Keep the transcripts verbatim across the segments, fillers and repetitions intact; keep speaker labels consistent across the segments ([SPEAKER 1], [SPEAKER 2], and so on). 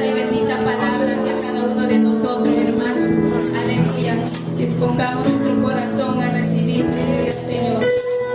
[SPEAKER 1] hermosa y bendita palabra hacia cada uno de nosotros, hermanos. Aleluya. Dispongamos nuestro corazón a recibir, aleluya, Señor.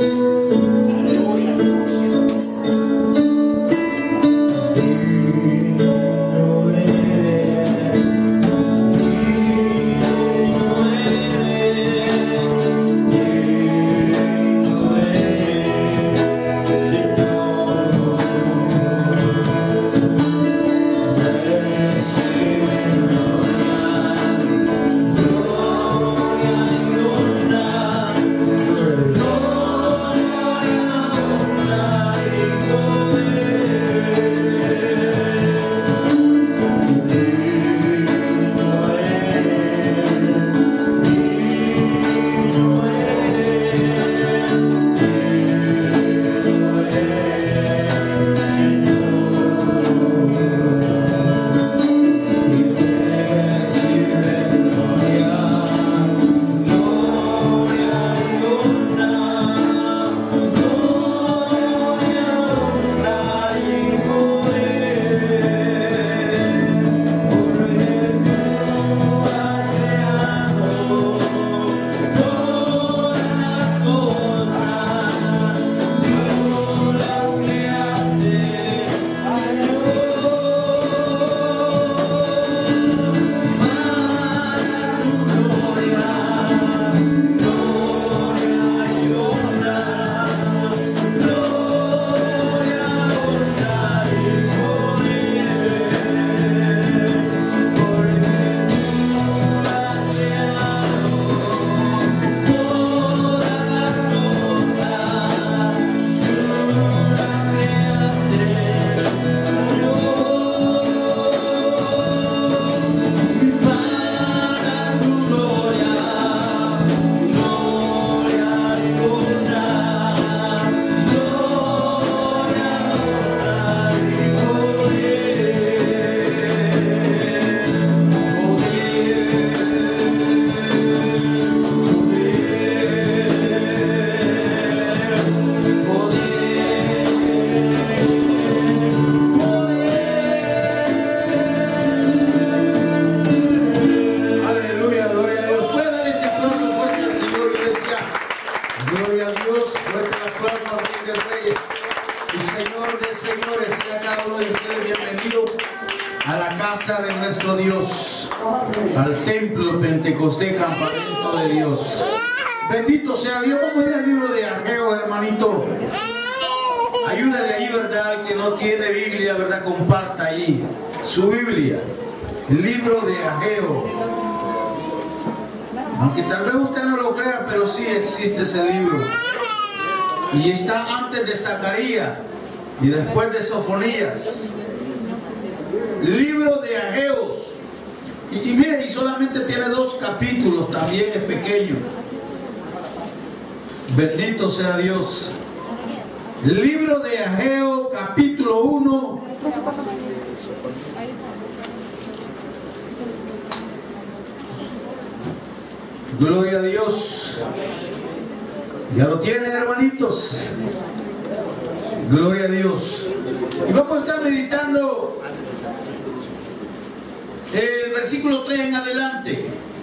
[SPEAKER 2] Pentecostés, campamento de Dios. Bendito sea Dios. Vamos a ir al libro de Ageo, hermanito. Ayúdale ahí, ¿verdad? Al que no tiene Biblia, ¿verdad? Comparta ahí su Biblia. Libro de Ageo. Aunque tal vez usted no lo crea, pero sí existe ese libro. Y está antes de Zacarías y después de Sofonías. Libro de Ageo. Y, y mire, y solamente tiene dos capítulos, también es pequeño. Bendito sea Dios. Libro de Ageo, capítulo uno. Gloria a Dios. ¿Ya lo tienen, hermanitos? Gloria a Dios. Y vamos a estar meditando el versículo tres en adelante.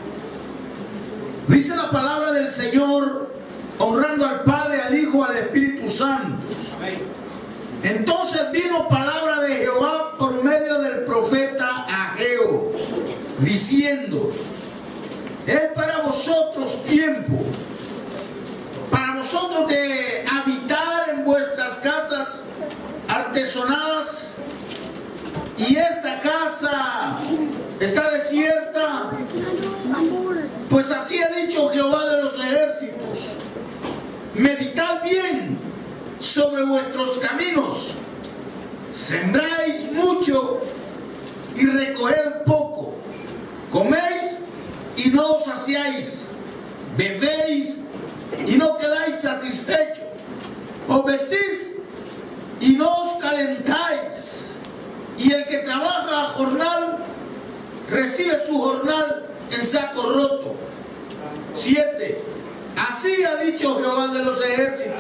[SPEAKER 2] Dice la palabra del Señor, honrando al Padre, al Hijo, al Espíritu Santo. Entonces vino palabra de Jehová por medio del profeta Ageo, diciendo: es para vosotros tiempo, para vosotros de habitar en vuestras casas artesonadas, y esta casa está desierta. Pues así ha dicho Jehová de los ejércitos: meditad bien sobre vuestros caminos, sembráis mucho y recoged poco, coméis y no os saciáis, bebéis y no quedáis satisfechos, os vestís y no os calentáis. Y el que trabaja a jornal recibe su jornal en saco roto. Siete. Así ha dicho Jehová de los ejércitos: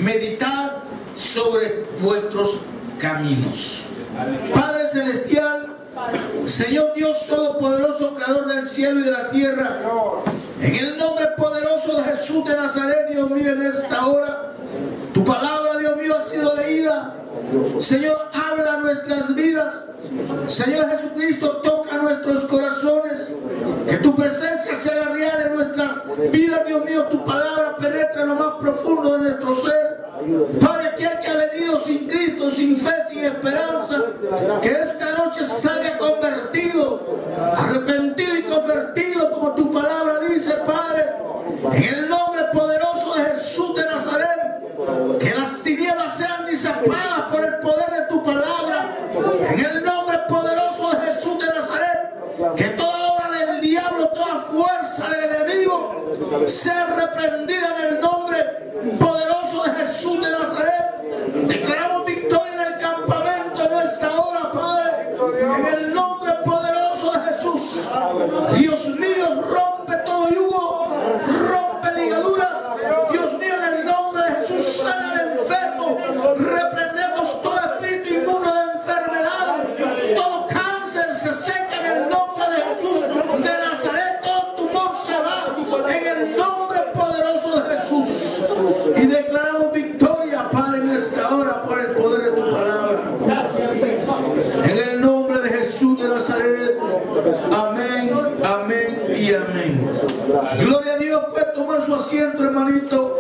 [SPEAKER 2] meditad sobre vuestros caminos. Padre celestial, Señor Dios Todopoderoso, Creador del cielo y de la tierra, en el nombre poderoso de Jesús de Nazaret, Dios mío, en esta hora, tu palabra, Dios mío, ha sido leída. Señor, habla nuestras vidas. Señor Jesucristo, toca nuestros corazones. Que tu presencia sea real en nuestras vidas, Dios mío. Tu palabra penetra en lo más profundo de nuestro ser. Padre, aquel que ha venido sin Cristo, sin fe, sin esperanza, que esta noche salga convertido, arrepentido y convertido, como tu palabra dice, Padre, en el nombre poderoso de Jesús de Nazaret. Que las tinieblas sean dissipadas por el poder de tu palabra, en el nombre poderoso de Jesús de Nazaret. Que toda obra del diablo, toda fuerza del enemigo sea reprendida en el nombre poderoso de Jesús de Nazaret. Declaramos victoria en el campamento en esta hora, Padre, en el nombre poderoso de Jesús. Dios mío, rompe todo yugo, rompe ligaduras. Dios mío, en el nombre de Jesús, sana al enfermo. Reprendemos todo espíritu inmundo de enfermedad, todo cáncer se seca en el nombre de Jesús de Nazaret. Todo tumor se va en el nombre poderoso de Jesús. Y declaramos victoria, Padre, en esta hora por el poder de tu palabra. En el nombre de Jesús de Nazaret. Amén, amén y amén. Gloria a Dios. Puede tomar su asiento, hermanito.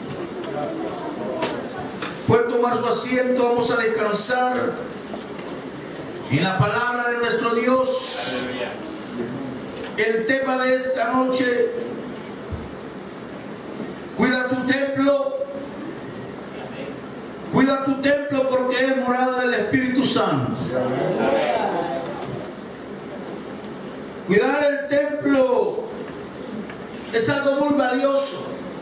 [SPEAKER 2] Puede tomar su asiento. Vamos a descansar en la palabra de nuestro Dios. El tema de esta noche: cuida tu templo. Cuida tu templo porque es morada del Espíritu Santo. Cuidar el templo es algo muy valioso,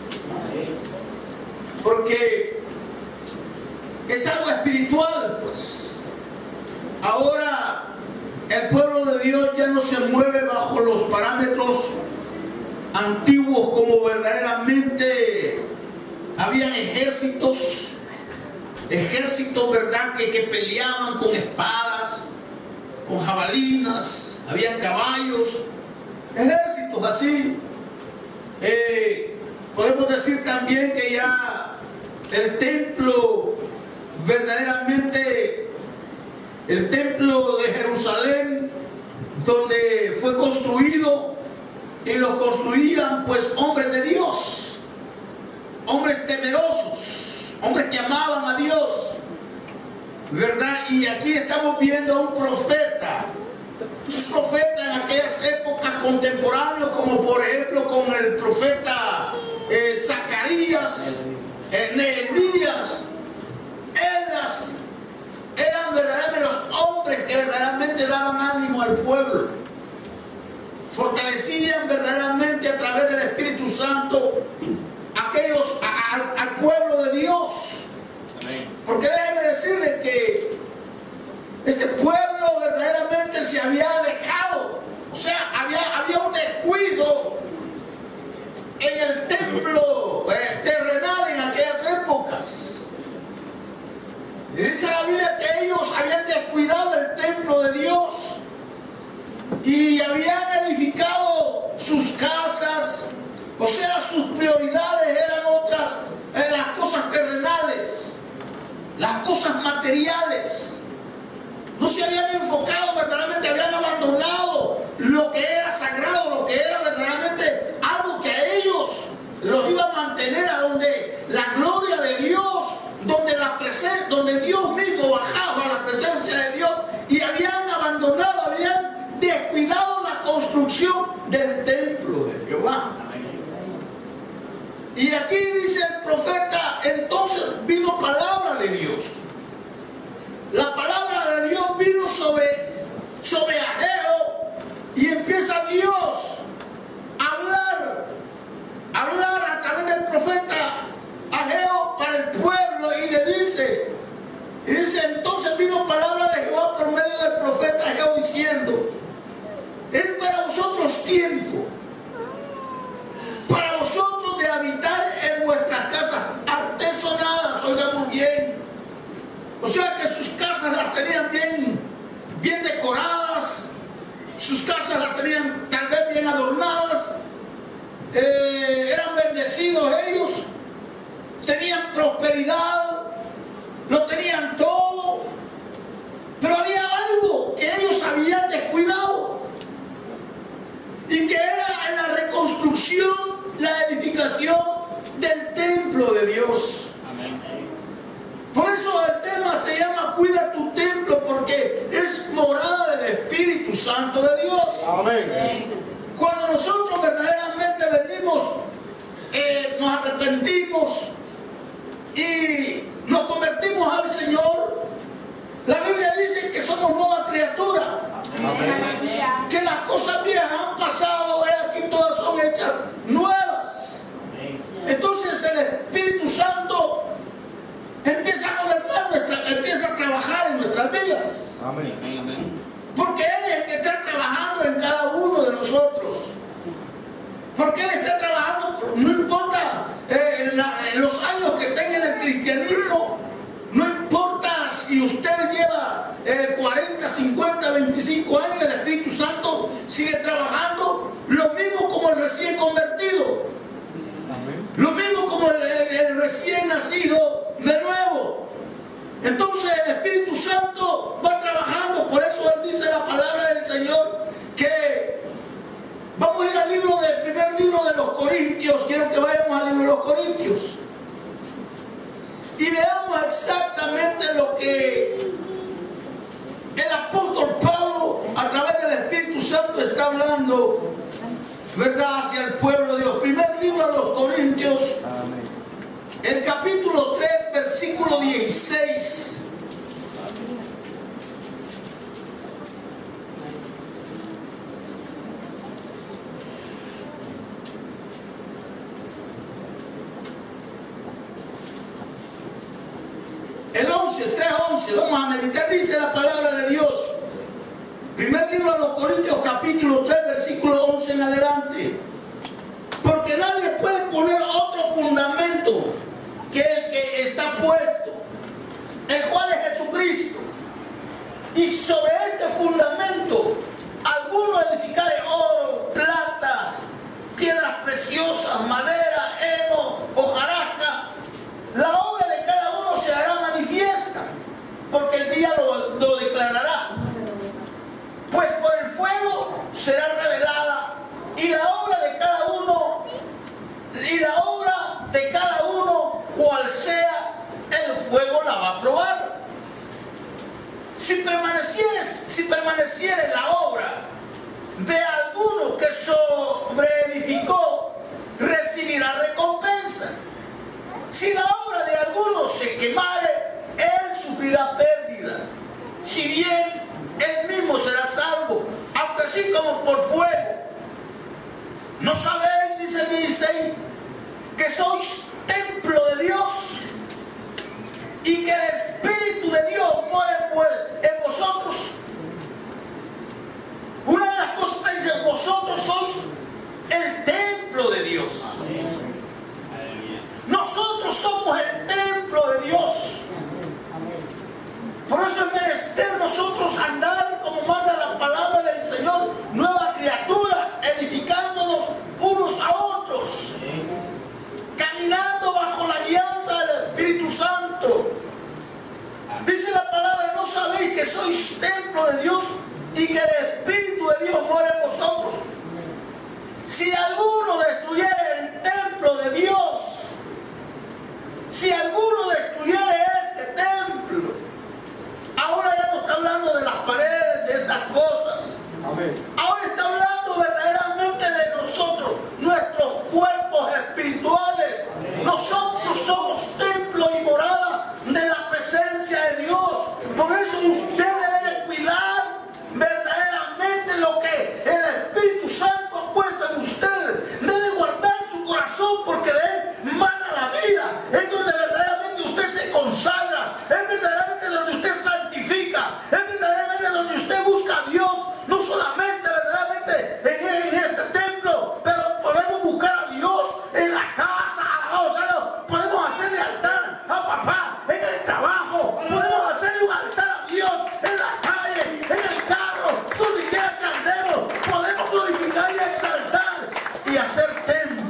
[SPEAKER 2] porque es algo espiritual, pues. Ahora el pueblo de Dios ya no se mueve bajo los parámetros antiguos, como verdaderamente habían ejércitos, ejércitos, ¿verdad?, que, que peleaban con espadas, con jabalinas, habían caballos, ejércitos así. Eh, podemos decir también que ya el templo, verdaderamente, el templo de Jerusalén, donde fue construido, y lo construían pues hombres de Dios, hombres temerosos, hombres que amaban a Dios, ¿verdad? Y aquí estamos viendo a un profeta, un profeta en aquellas épocas contemporáneas, como por ejemplo con el profeta eh, Zacarías, eh, Nehemías, Esdras. Eran verdaderamente los hombres que verdaderamente daban ánimo al pueblo, fortalecían verdaderamente a través del Espíritu Santo aquellos, a, a, al pueblo de Dios. Porque déjenme decirles que este pueblo verdaderamente se había alejado, o sea, había, había un descuido en el templo eh, terrenal en aquellas épocas. Y dice la Biblia que ellos habían descuidado el templo de Dios y habían edificado sus casas, o sea, sus prioridades eran otras, eran las cosas terrenales, las cosas materiales. No se habían enfocado verdaderamente, habían abandonado lo que era sagrado, lo que era verdaderamente algo que a ellos los iba a mantener, a donde la gloria de Dios, donde la presencia, donde Dios mismo bajaba, la presencia de Dios, y habían abandonado, habían descuidado la construcción del templo de Jehová. Y aquí dice el profeta, entonces vino palabra de Dios. La palabra de Dios vino sobre, sobre Ageo, y empieza Dios a hablar, a hablar a través del profeta Ageo para el pueblo, y le dice, y dice, entonces vino palabra de Jehová por medio del profeta Ageo diciendo, es para vosotros tiempo, para vosotros de habitar en vuestras casas artesonadas, oigan muy bien, tenían tal vez bien adornadas, eh, eran bendecidos ellos, tenían prosperidad, lo tenían todo, pero había algo que ellos habían descuidado y que era en la reconstrucción, la edificación del templo de Dios. Amén. Por eso el tema se llama Cuida tu templo, porque es morada del Espíritu Santo de Dios. Amén. Cuando nosotros verdaderamente venimos, eh, nos arrepentimos y nos convertimos al Señor, la Biblia dice que somos nueva criatura. Amén. Que las cosas viejas han pasado, eh, aquí todas son hechas nuevas. Entonces el Espíritu Santo empieza a gobernar, nuestra, empieza a trabajar en nuestras vidas. Amén. Porque Él es el que está trabajando en cada uno de nosotros. Porque Él está trabajando, no importa eh, la, los años que tenga en el cristianismo, no importa si usted lleva eh, cuarenta, cincuenta, veinticinco años, el Espíritu Santo sigue trabajando, lo mismo como el recién convertido. Amén. Lo mismo como el, el, el recién nacido de nuevo. Entonces el Espíritu Santo va trabajando. Por eso Él dice la palabra del Señor que vamos a ir al libro del primer libro de los Corintios. Quiero que vayamos al libro de los Corintios y veamos exactamente lo que el apóstol Pablo a través del Espíritu Santo está hablando, ¿verdad?, hacia el pueblo de Dios. Primer libro de los Corintios. Amén. El capítulo tres, versículo dieciséis. El once, tres once, vamos a meditar, dice la palabra de Dios. Primer libro de los Corintios, capítulo tres, versículo once en adelante. Porque nadie puede poner otro fundamento que el que está puesto, el cual es Jesucristo. Y sobre este fundamento, alguno edificare oro, platas, piedras preciosas, madera, heno, hojarasca, la obra de cada uno se hará manifiesta, porque el día lo, lo declarará. Pues por el fuego será revelada, y la obra de cada uno, y la obra de cada uno, cual sea, el fuego la va a probar. Si permanecieres, si permaneciere la obra de alguno que sobreedificó, recibirá recompensa. Si la obra de alguno se quemare, él sufrirá pérdida, si bien él mismo será salvo, aunque así como por fuego. ¿No sabéis, dice el dieciséis, que sois templo de Dios y que el Espíritu de Dios mora en vosotros? Una de las cosas que dice, vosotros sois el templo de Dios. Nosotros somos el templo de Dios. Por eso es menester nosotros andar como manda la palabra del Señor, nuevas criaturas, edificándonos unos a otros, caminando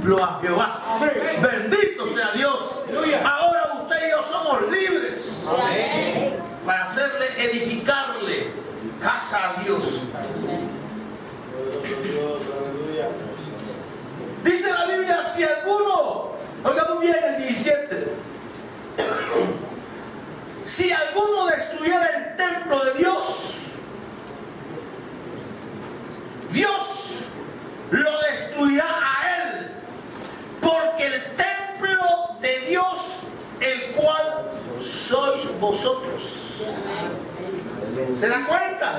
[SPEAKER 2] templo a Jehová. Amén. Bendito sea Dios. Ahora usted y yo somos libres. Amén. Para hacerle, edificarle casa a Dios. Dice la Biblia, si alguno, oiga muy bien el diecisiete, si alguno destruyera el templo de Dios, Dios lo destruirá a él, porque el templo de Dios, el cual sois vosotros. ¿Se dan cuenta?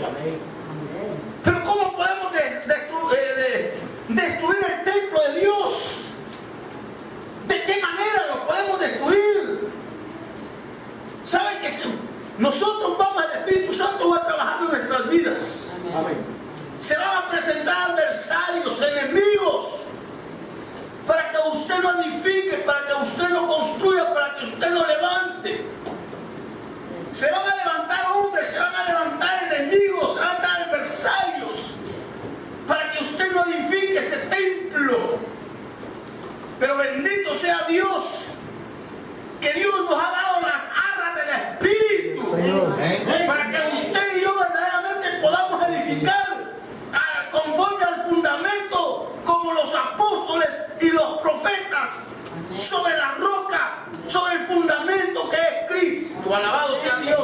[SPEAKER 2] Pero ¿cómo podemos de, destru, eh, de, destruir el templo de Dios? ¿De qué manera lo podemos destruir? ¿Saben que si nosotros vamos, el Espíritu Santo va trabajando en nuestras vidas? Amén. Se van a presentar adversarios, enemigos, para que usted no edifique, para que usted no construya, para que usted no levante. Se van a levantar hombres, se van a levantar enemigos, se van a levantar adversarios, para que usted no edifique ese templo. Pero bendito sea Dios, que Dios nos ha dado las arras del Espíritu, ¿eh? Para que usted y yo verdaderamente podamos edificar a, conforme al fundamento, como los apóstoles y los profetas, sobre la roca, sobre el fundamento que es Cristo. Alabado sea Dios.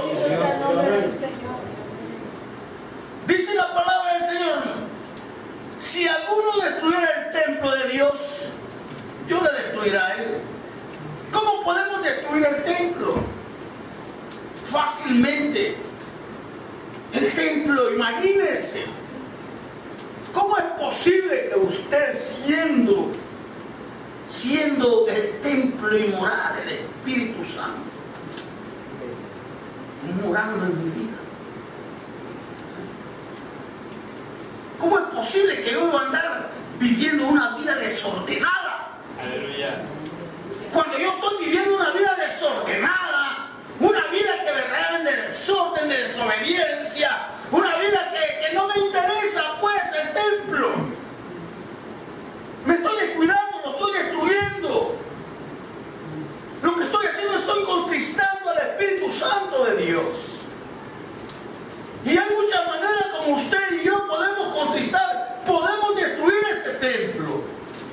[SPEAKER 2] Dice la palabra del Señor, si alguno destruyera el templo de Dios, Dios le destruirá a él. ¿Cómo podemos destruir el templo? Fácilmente. El templo, imagínense. ¿Cómo es posible que usted, siendo, siendo el templo y morada del Espíritu Santo, morando en mi vida, cómo es posible que yo voy a andar viviendo una vida desordenada? Aleluya. Cuando yo estoy viviendo una vida desordenada, una vida que verdaderamente de desorden, de desobediencia, una vida que, que no me interesa, pues, el templo. Me estoy descuidando, lo estoy destruyendo. Lo que estoy haciendo, estoy contristando al Espíritu Santo de Dios. Y hay muchas maneras como usted y yo podemos contristar, podemos destruir este templo.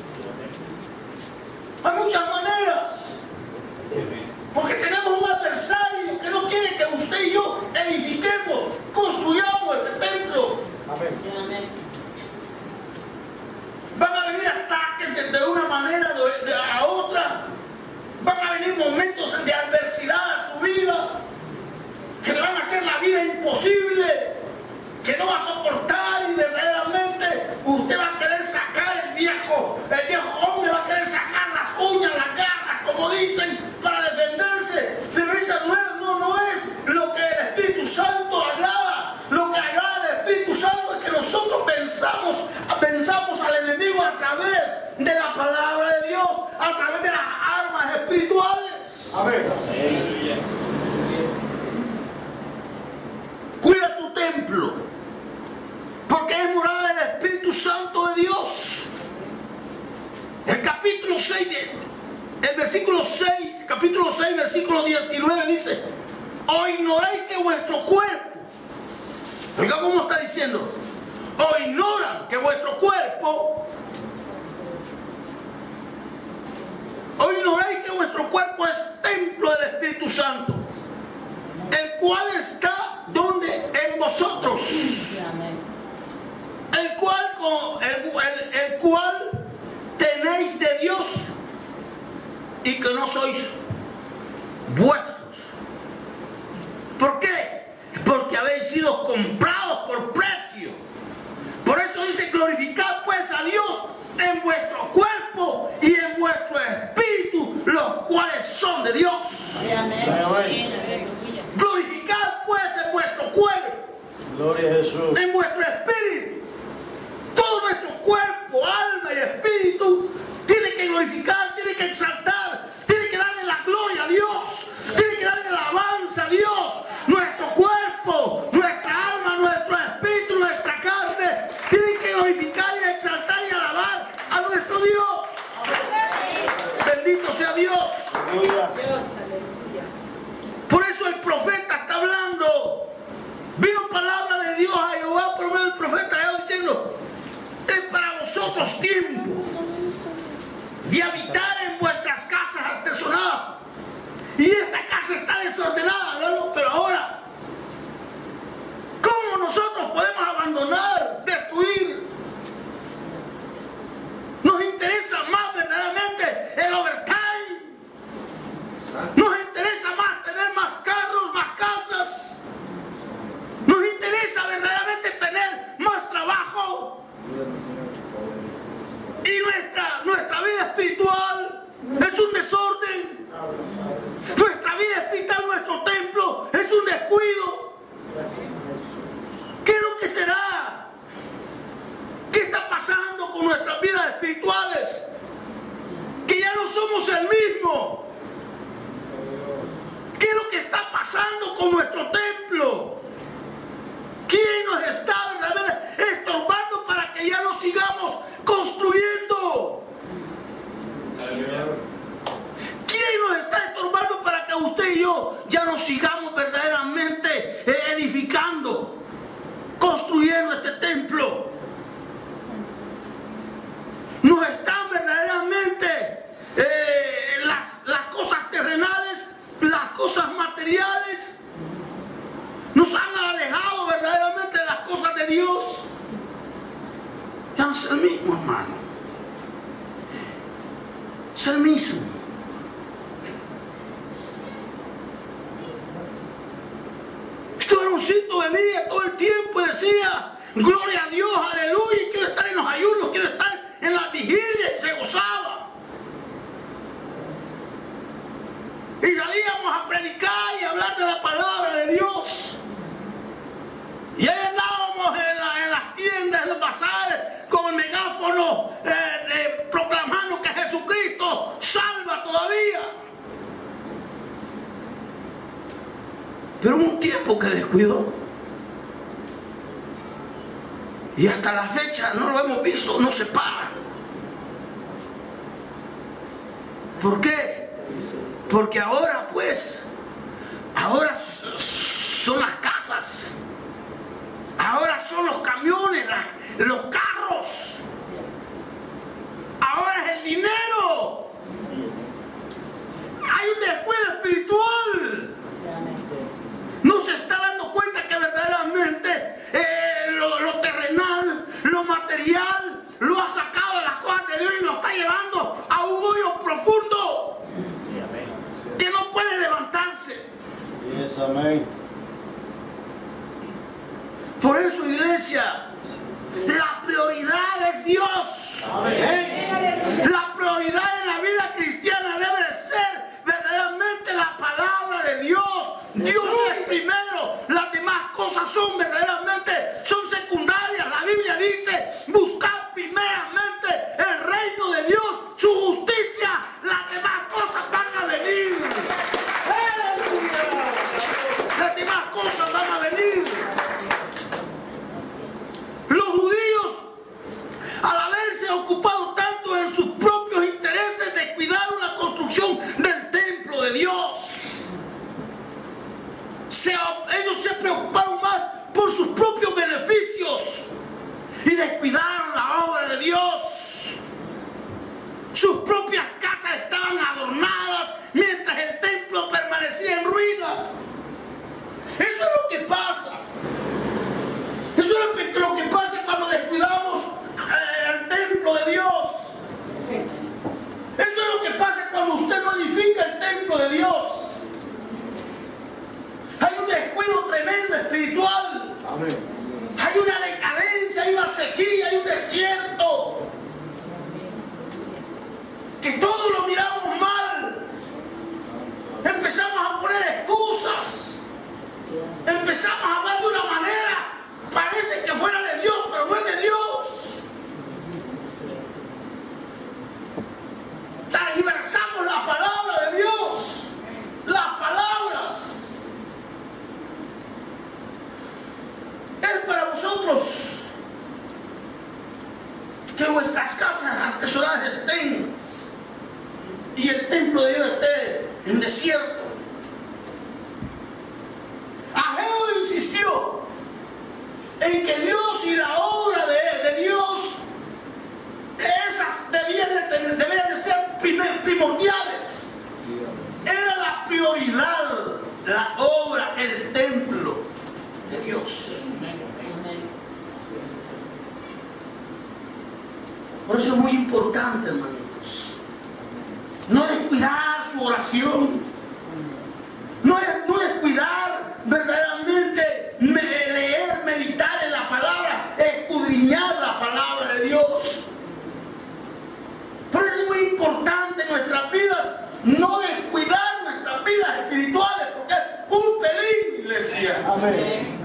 [SPEAKER 2] Hay muchas maneras. Porque tenemos un adversario que no quiere que usted y yo edifiquemos, construyamos este templo. Amén. Van a venir ataques de una manera a otra. Van a venir momentos de adversidad a su vida que le van a hacer la vida imposible, que no va a soportar, y verdaderamente usted va a querer sacar el viejo, el viejo hombre va a querer sacar las uñas, las garras, como dicen, para defenderse. Pero esa no es, no, no es lo que el Espíritu Santo agrada. Lo que agrada al Espíritu Santo es que nosotros pensamos, pensamos al enemigo a través de la palabra de Dios, a través de las armas espirituales. Amén. Cuida tu templo, porque es morada del Espíritu Santo de Dios. El capítulo seis, el versículo seis, capítulo seis, versículo diecinueve dice: o ignoráis que vuestro cuerpo, oiga cómo está diciendo, o ignoran que vuestro cuerpo, o ignoráis que vuestro cuerpo es templo del Espíritu Santo, el cual está donde en vosotros, el cual, el, el, el cual tenéis de Dios, y que no sois vuestros. ¿Por qué? Porque habéis sido comprados por precio. Por eso dice: glorificad pues a Dios en vuestro cuerpo y en vuestro espíritu, los cuales son de Dios. Amén. Glorificad pues en vuestro cuerpo, gloria a Jesús, en vuestro espíritu. Todo nuestro cuerpo, alma y espíritu tiene que glorificar, tiene que exaltar, tiene que darle la gloria a Dios, tiene que darle la alabanza a Dios. Nuestro cuerpo, nuestra alma, nuestro espíritu, nuestra carne tienen que glorificar y exaltar y alabar a nuestro Dios.
[SPEAKER 3] Vino palabra de Dios a Jehová por medio del profeta Jehová diciendo: es para vosotros tiempo de habitar en vuestras casas artesonadas. Y esta casa está desordenada, ¿no? Pero ahora, ¿cómo nosotros podemos abandonar, destruir? Nos interesa más verdaderamente el overtime. Nos interesa más tener más carros, más casas. Nos interesa verdaderamente tener más trabajo. Y nuestra, nuestra vida espiritual es un desorden. Nuestra vida espiritual, nuestro templo, es un descuido. ¿Qué es lo que será? ¿Qué está pasando con nuestras vidas espirituales? Que ya no somos el mismo. ¿Qué es lo que está pasando con nuestro templo? ¿Quién nos está verdaderamente estorbando para que ya no sigamos construyendo? ¿Quién nos está estorbando para que usted y yo ya no sigamos verdaderamente edificando, construyendo este templo? Nos están verdaderamente eh, las, las cosas terrenales, las cosas materiales, nos han alejado verdaderamente de las cosas de Dios. Ya no es el mismo, hermano. Es el mismo. Este varoncito venía todo el tiempo y decía: gloria a Dios, aleluya, y quiero estar en los ayunos, quiero estar en la vigilia, y se gozaba. Y salíamos a predicar y a hablar de la palabra de Dios. Y ahí andábamos en, la, en las tiendas, en los bazares, con el megáfono, eh, eh, proclamando que Jesucristo salva todavía. Pero hubo un tiempo que descuidó. Y hasta la fecha no lo hemos visto, no se para. ¿Por qué? Porque ahora pues, ahora son las casas, ahora son los camiones, las, los carros, ahora es el dinero. Hay un descuido espiritual. No se está dando cuenta que verdaderamente eh, lo, lo terrenal, lo material, lo ha sacado de las cosas de Dios y lo está llevando a un hoyo profundo que no puede levantarse.
[SPEAKER 4] Yes, amén.
[SPEAKER 3] Por eso, iglesia, la prioridad es Dios.
[SPEAKER 4] Amén.
[SPEAKER 3] La prioridad en la vida cristiana debe de ser verdaderamente la palabra de Dios. Dios es primero, las demás cosas son verdaderamente, son secundarias. La Biblia dice: buscad primeramente el reino de Dios, su justicia, las demás cosas van a venir. ¡Aleluya! Las demás cosas van a venir. Los judíos, al haberse ocupado tanto en sus propios intereses, descuidaron la construcción del templo de Dios. Se, ellos se preocuparon más por sus propios beneficios y descuidaron la obra de Dios. Sus propias casas estaban adornadas mientras el templo permanecía en ruina. Eso es lo que pasa. Eso es lo que, lo que pasa cuando descuidamos eh, el templo de Dios. Eso es lo que pasa cuando usted no edifica el templo de Dios. Hay un descuido tremendo espiritual.
[SPEAKER 4] Amén.
[SPEAKER 3] Hay una decadencia, hay una sequía, hay un desierto. Que todo lo miramos mal. Empezamos a poner excusas. Empezamos a hablar de una manera, parece que fuera de Dios, pero no es de Dios. Transversamos la palabra de Dios. Las palabras. Es para vosotros que vuestras casas artesonadas estén y el templo de Dios esté en desierto. Ageo insistió en que Dios y la obra de, de Dios, esas debían de, tener, debían de ser primer, primordiales. Era la prioridad, la obra, el templo de Dios. Por eso es muy importante, hermanitos, no descuidar su oración, no, no descuidar verdaderamente me, leer, meditar en la palabra, escudriñar la palabra de Dios. Pero es muy importante en nuestras vidas no descuidar nuestras vidas espirituales, porque es un peligro, iglesia.
[SPEAKER 4] Amén.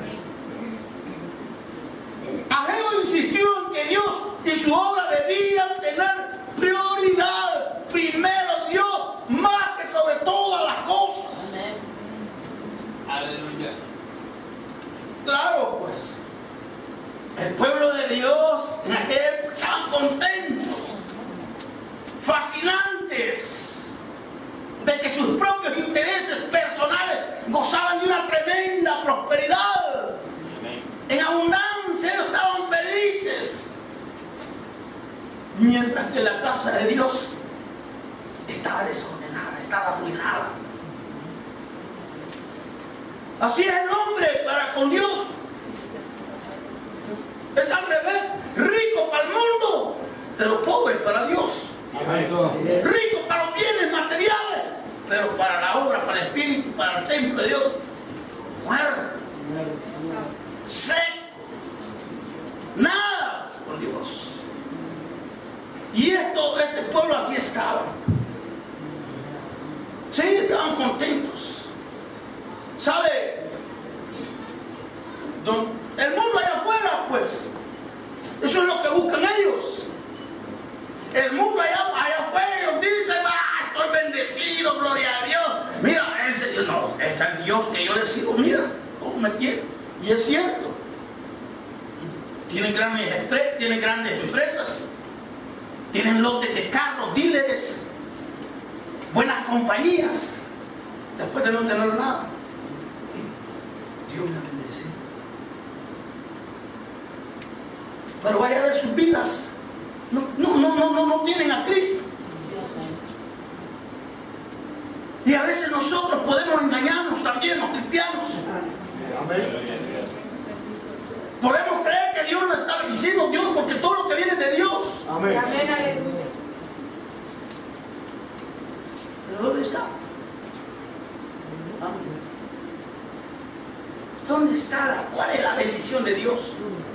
[SPEAKER 3] Ageo insistió en que Dios y su obra debían tener prioridad. Primero Dios, más que sobre todas las cosas.
[SPEAKER 1] Amén.
[SPEAKER 3] Aleluya. Claro, pues, el pueblo de Dios en aquel época estaban contentos, fascinantes, de que sus propios intereses personales gozaban de una tremenda prosperidad. En abundancia, ellos estaban felices. Mientras que la casa de Dios estaba desordenada, estaba arruinada. Así es el hombre para con Dios. Es al revés, rico para el mundo, pero pobre para Dios.
[SPEAKER 4] Amén.
[SPEAKER 3] Rico para los bienes materiales, pero para la obra, para el espíritu, para el templo de Dios, muerto, seco, nada por Dios. Y esto, este pueblo así estaba. Sí, estaban contentos. ¿Sabe? El mundo allá afuera, pues, eso es lo que buscan ellos. El mundo allá, allá afuera, ellos dicen, ah, estoy bendecido, gloria a Dios. Mira, el Señor, no, está el Dios que yo le sirvo, mira cómo me quiere. Y es cierto. Tienen grandes, tienen grandes empresas, tienen lotes de carros, díleres, buenas compañías, después de no tener nada. Dios me bendice. Pero vaya a ver sus vidas. No, no, no, no, no, no tienen a Cristo. Y a veces nosotros podemos engañarnos también, los cristianos.
[SPEAKER 4] Amén.
[SPEAKER 3] Podemos creer que Dios no está diciendo Dios porque todo lo que viene de Dios.
[SPEAKER 4] Amén.
[SPEAKER 1] Amén, aleluya.
[SPEAKER 3] ¿Pero dónde está? ¿Dónde está? La, ¿Cuál es la bendición de Dios?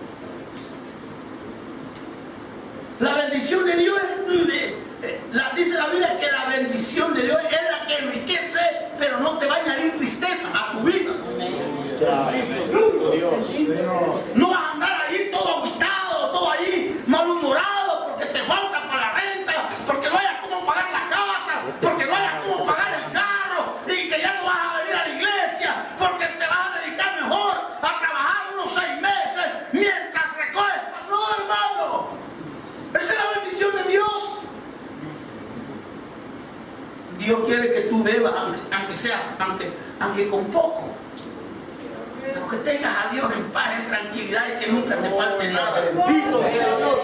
[SPEAKER 3] La bendición de Dios es, eh, eh, la, dice la Biblia que la bendición de Dios es la que enriquece, pero no te va a añadir tristeza a tu vida.
[SPEAKER 4] Dios.
[SPEAKER 3] No vas a andar ahí todo aguitado, todo ahí malhumorado porque te falta para la renta, porque no hayas cómo pagar la casa, porque no hayas cómo pagar el carro y que ya no vas a venir a la iglesia porque te vas a dedicar mejor a trabajar unos seis meses mientras recoges. No, hermano, esa es la bendición de Dios. Dios quiere que tú bebas, aunque, aunque sea, aunque, aunque con poco. Pero que tengas a Dios en paz, en tranquilidad y que nunca te falte nada.
[SPEAKER 4] Bendito sea Dios.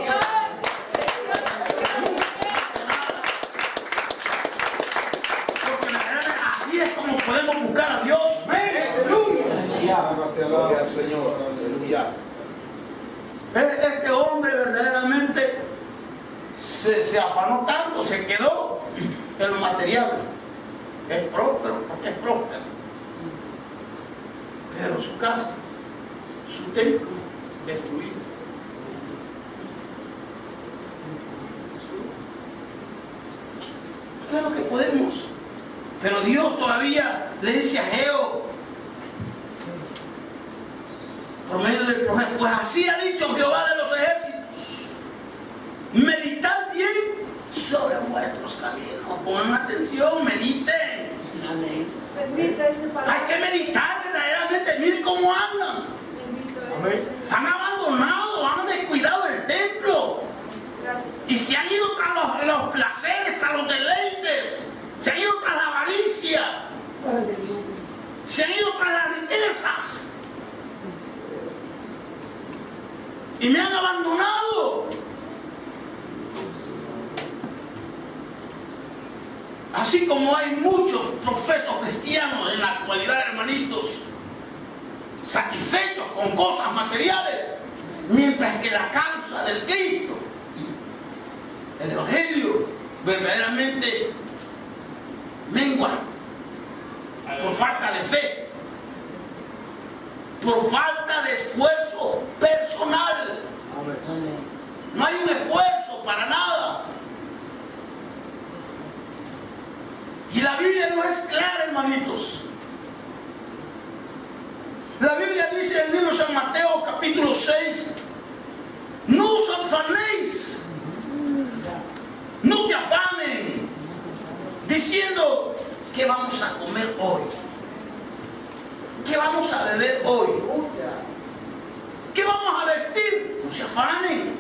[SPEAKER 3] Porque así es como podemos buscar a Dios.
[SPEAKER 4] Gloria al Señor. Aleluya.
[SPEAKER 3] Este hombre verdaderamente se, se afanó tanto, se quedó en lo material. Es próspero, porque es próspero. Pero su casa, su templo, destruido. ¿Qué es lo que podemos? Pero Dios todavía le dice a Ageo, por medio del profeta, pues así ha dicho Jehová de los ejércitos: meditad bien sobre vuestros caminos. Pongan atención, mediten.
[SPEAKER 1] Amén.
[SPEAKER 5] Bendita es tu palabra.
[SPEAKER 3] Hay que meditar verdaderamente. Miren cómo andan.
[SPEAKER 5] Bendito es.
[SPEAKER 4] Amén.
[SPEAKER 3] Han abandonado, han descuidado el templo
[SPEAKER 5] Gracias.
[SPEAKER 3] y se han ido tras los, los placeres, tras los deleites, se han ido tras la avaricia, se han ido tras las riquezas. y me han abandonado. Así como hay muchos profesos cristianos en la actualidad, hermanitos, satisfechos con cosas materiales, mientras que la causa del Cristo, el Evangelio, verdaderamente mengua por falta de fe, por falta de esfuerzo personal. No hay un esfuerzo para nada. Y la Biblia no es clara, hermanitos. La Biblia dice en el libro de San Mateo, capítulo seis, no os afanéis, no se afanen, diciendo, ¿qué vamos a comer hoy? ¿Qué vamos a beber hoy? ¿Qué vamos a vestir? No se afanen.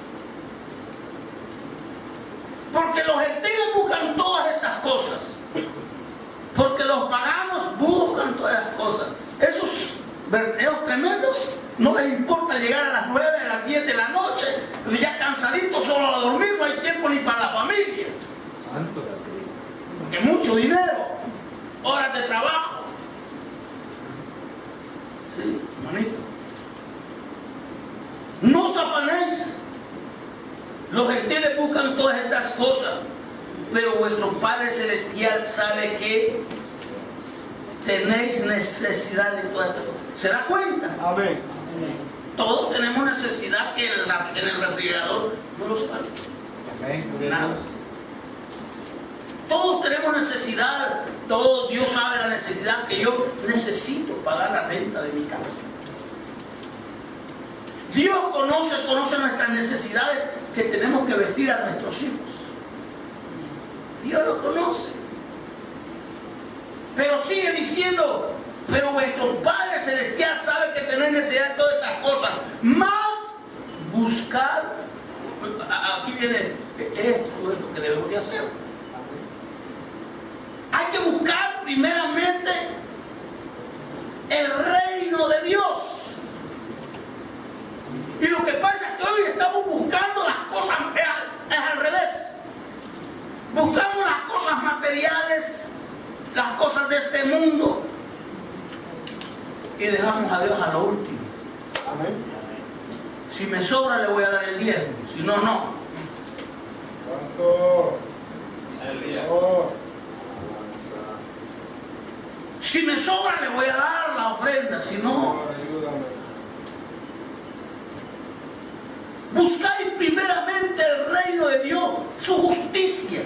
[SPEAKER 3] Porque los gentiles buscan todas estas cosas. Porque los paganos buscan todas estas cosas. Esos verdaderos tremendos no les importa llegar a las nueve, a las diez de la noche, ya cansaditos solo a dormir, no hay tiempo ni para la familia. Porque mucho dinero, horas de trabajo. Sí, hermanito. No os afanéis. Los gentiles buscan todas estas cosas, pero vuestro Padre Celestial sabe que tenéis necesidad de todas estas cosas. ¿Se da cuenta?
[SPEAKER 4] Amén.
[SPEAKER 3] Todos tenemos necesidad que en, la, en el refrigerador no lo sabe.
[SPEAKER 4] Amén.
[SPEAKER 3] Nada. Todos tenemos necesidad. Todo Dios sabe la necesidad que yo necesito pagar la renta de mi casa. Dios conoce, conoce nuestras necesidades que tenemos que vestir a nuestros hijos. Dios lo conoce. Pero sigue diciendo, pero vuestro Padre Celestial sabe que tenéis necesidad de todas estas cosas. Más buscar, aquí viene esto, esto que debemos de hacer. Hay que buscar primeramente el reino de Dios. Y lo que pasa es que hoy estamos buscando las cosas, es al, es al revés. Buscamos las cosas materiales, las cosas de este mundo, y dejamos a Dios a lo último.
[SPEAKER 4] Amén.
[SPEAKER 3] Si me sobra le voy a dar el diezmo, si no, no.
[SPEAKER 4] Santo. Oh.
[SPEAKER 3] Si me sobra le voy a dar la ofrenda, si no.
[SPEAKER 4] Ayúdame.
[SPEAKER 3] Buscáis primeramente el reino de Dios, su justicia.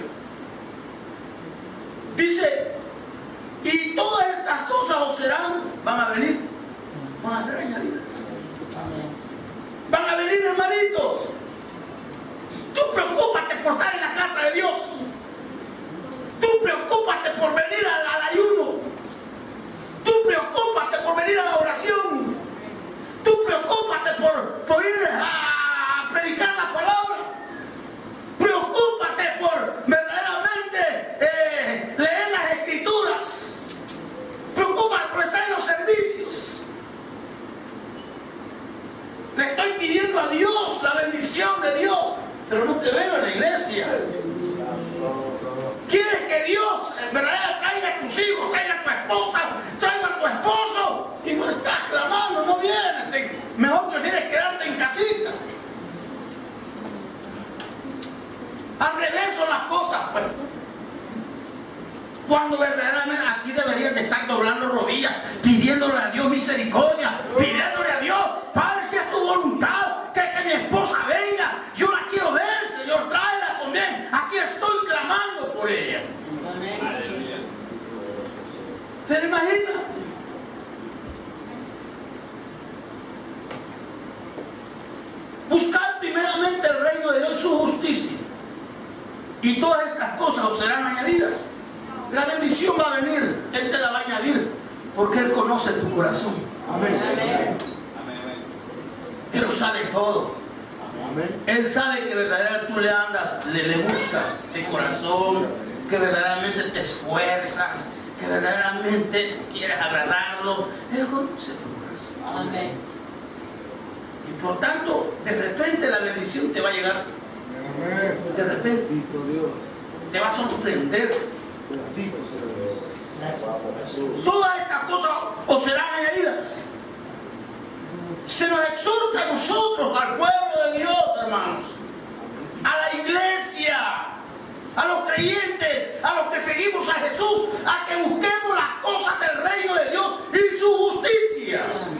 [SPEAKER 3] Dice, y todas estas cosas os serán, van a venir, van a ser añadidas. Van a venir, hermanitos. Tú preocúpate por estar en la casa de Dios. Tú preocúpate por venir al, al ayuno. Tú preocúpate por venir a la oración. Tú preocúpate por, por ir a predicar la palabra. Preocúpate por verdaderamente eh, leer las escrituras. Preocúpate por estar en los servicios. Le estoy pidiendo a Dios la bendición de Dios, pero no te veo en la iglesia. ¿Quieres que Dios en verdad traiga a tus hijos, traiga a tu esposa, traiga a tu esposo? Y no estás clamando, no vienes. Te, mejor prefieres quedarte en casita. Al revés son las cosas, pues. Cuando verdaderamente aquí deberías de estar doblando rodillas, pidiéndole a Dios misericordia, pidiéndole a Dios, Padre, si es tu voluntad, que, que mi esposa venga, yo la quiero ver, Señor, tráela también. Aquí estoy clamando por ella. Aleluya. Pero imagina, buscar primeramente el reino de Dios y su justicia, y todas estas cosas os serán añadidas. La bendición va a venir, Él te la va a añadir, porque Él conoce tu corazón.
[SPEAKER 4] Amén. Amén.
[SPEAKER 3] Él lo sabe todo.
[SPEAKER 4] Amén.
[SPEAKER 3] Él sabe que verdaderamente tú le andas, le, le buscas de corazón, que verdaderamente te esfuerzas, que verdaderamente quieres agradarlo. Él conoce tu corazón. Amén. Y por tanto,
[SPEAKER 2] de repente la bendición te va a llegar. De repente te va a sorprender. Todas estas cosas os serán añadidas. Se nos exhorta a nosotros, al pueblo de Dios, hermanos, a la iglesia, a los creyentes, a los que seguimos a Jesús, a que busquemos las cosas del reino de Dios y su justicia.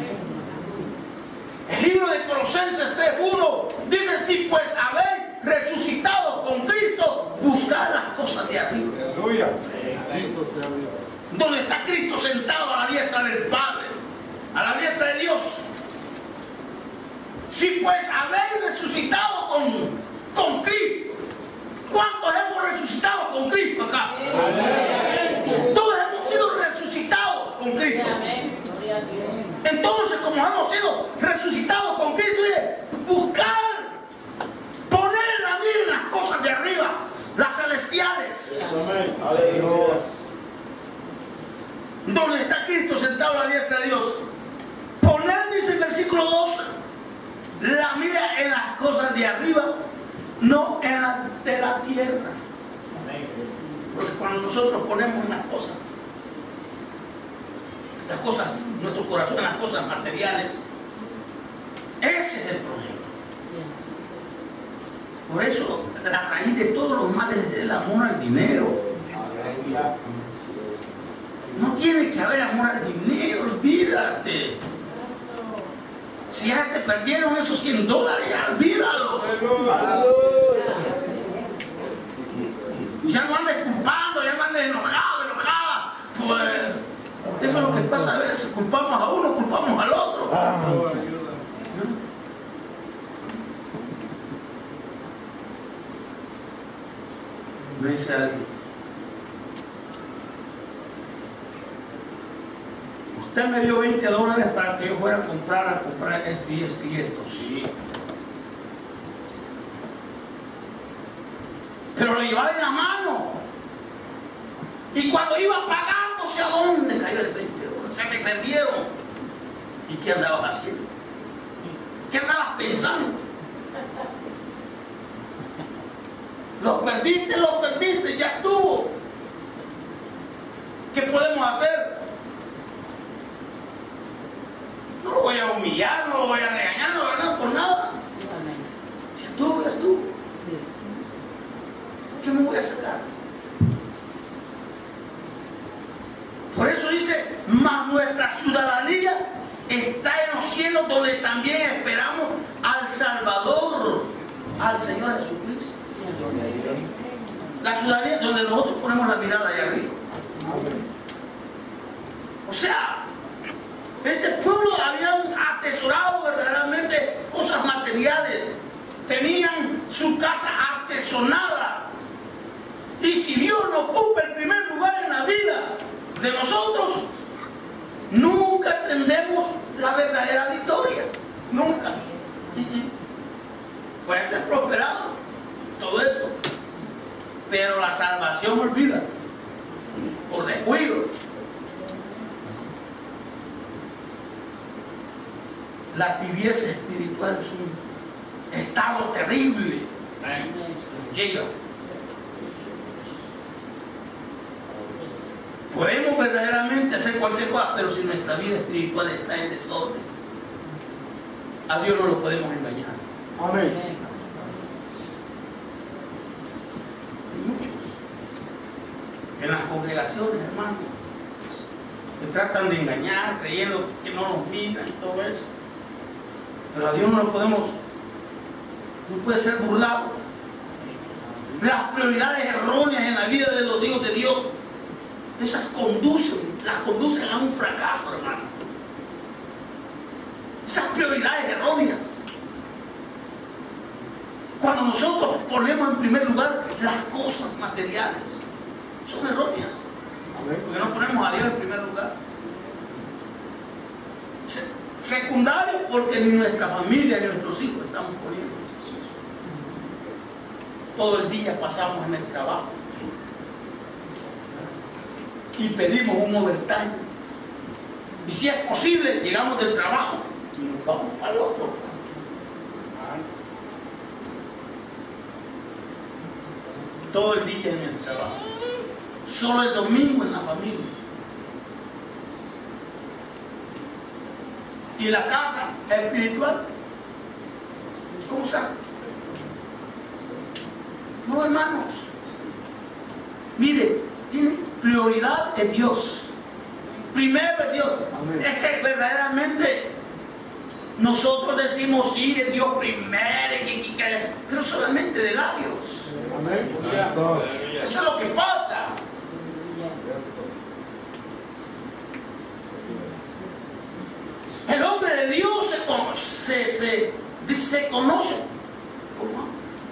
[SPEAKER 2] El libro de Colosenses tres uno dice: si pues habéis resucitado con Cristo, buscad las cosas de arriba.
[SPEAKER 4] Aleluya.
[SPEAKER 2] Donde está Cristo sentado a la diestra del Padre, a la diestra de Dios. Si pues habéis resucitado con, con Cristo. ¿Cuántos hemos resucitado con Cristo acá? Amén. Todos hemos sido resucitados con Cristo. Entonces, como hemos sido resucitados con Cristo, buscar, poner la vida en las cosas de arriba, las celestiales.
[SPEAKER 4] Amén. Aleluya.
[SPEAKER 2] Donde está Cristo sentado a la diestra de Dios. Poner, dice el versículo dos, la mira en las cosas de arriba, no en las de la tierra. Porque cuando nosotros ponemos las cosas, las cosas, nuestro corazón en las cosas materiales, ese es el problema. Por eso la raíz de todos los males es el amor al dinero. No tiene que haber amor al dinero, olvídate. Si ya te perdieron esos cien dólares, ya olvídalo. Ya no andes culpando, ya no andes enojado, enojada. Pues eso es lo que pasa a veces. Culpamos a uno, culpamos al otro. Me dice alguien: usted me dio veinte dólares para que yo fuera a comprar, a comprar esto y esto y esto. Sí. Pero lo llevaba en la mano. Y cuando iba a pagar, no sé a dónde cayó el veinte dólares. Se me perdieron. ¿Y qué andabas haciendo? ¿Qué andabas pensando? Los perdiste, los perdiste, ya estuvo. ¿Qué podemos hacer? No lo voy a humillar, no lo voy a regañar, no lo voy a ganar por nada. Ya estuvo, ya estuvo. ¿Qué me voy a sacar? Por eso dice: mas nuestra ciudadanía está en los cielos, donde también esperamos al Salvador, al Señor Jesucristo. La ciudadanía donde nosotros ponemos la mirada allá arriba. O sea, este pueblo habían atesorado verdaderamente cosas materiales, tenían su casa artesonada. Y si Dios no ocupa el primer lugar en la vida de nosotros, nunca tendremos la verdadera victoria. Nunca. Puede ser prosperado, todo eso, pero la salvación olvida por descuido. La tibieza espiritual es un estado terrible. Llega. Podemos verdaderamente hacer cualquier cosa, pero si nuestra vida espiritual está en desorden, a Dios no lo podemos engañar.
[SPEAKER 4] Amén.
[SPEAKER 2] Muchos en las congregaciones, hermanos, que tratan de engañar, creyendo que no nos miran y todo eso. Pero a Dios no lo podemos, no puede ser burlado. Las prioridades erróneas en la vida de los hijos de Dios, esas conducen, las conducen a un fracaso, hermano. Esas prioridades erróneas. Cuando nosotros ponemos en primer lugar las cosas materiales, son erróneas. Porque no ponemos a Dios en primer lugar. Secundario, porque ni nuestra familia ni nuestros hijos estamos poniendo. Todo el día pasamos en el trabajo y pedimos un overtime. Y si es posible, llegamos del trabajo y nos vamos para el otro.
[SPEAKER 3] todo el día en el trabajo. Solo el domingo en la familia. ¿Y la casa espiritual? ¿Cómo está? No, hermanos. Mire, tiene prioridad en Dios. Primero es Dios.
[SPEAKER 4] Amén.
[SPEAKER 3] Es que verdaderamente nosotros decimos sí, es Dios primero, y que- que- que- pero solamente de labios.
[SPEAKER 4] Amén.
[SPEAKER 3] Eso es lo que pasa. El hombre de Dios se, con- se, se, se conoce. ¿Cómo?